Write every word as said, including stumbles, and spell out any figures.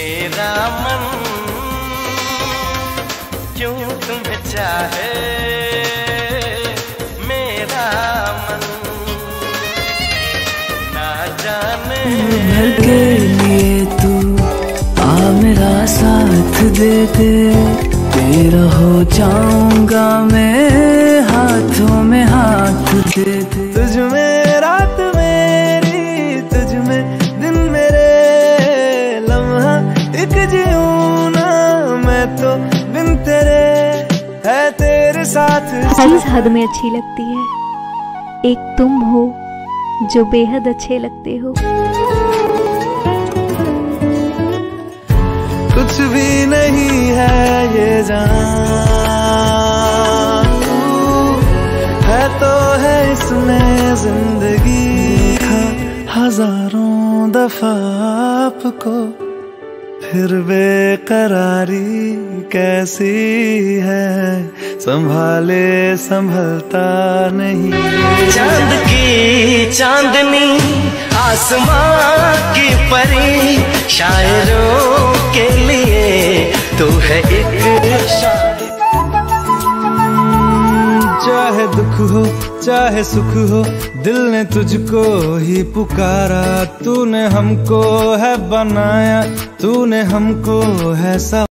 मेरा मन क्यों तुम्हें चाहे, मेरा मन ना जाने। भर के लिए तू आ मेरा साथ दे दे, तेरा हो जाऊंगा मैं हाथों में हाथ दे दे। तुझ में रात मेरी, तुझ में दिन मेरे, लम्हा एक जीऊं ना मैं तो बिन तेरे, है तेरे साथ। हर हद में अच्छी लगती है, एक तुम हो जो बेहद अच्छे लगते हो। कुछ भी नहीं है ये जान, है तो है इसमें जिंदगी। हजारों दफा आपको फिर बेकरारी कैसी है, संभाले संभलता नहीं। चांद की चांदनी आसमां की परी, शायरों के लिए तू है एक शायर। चाहे दुख हो चाहे सुख हो, दिल ने तुझको ही पुकारा। तूने हमको है बनाया, तूने हमको है सब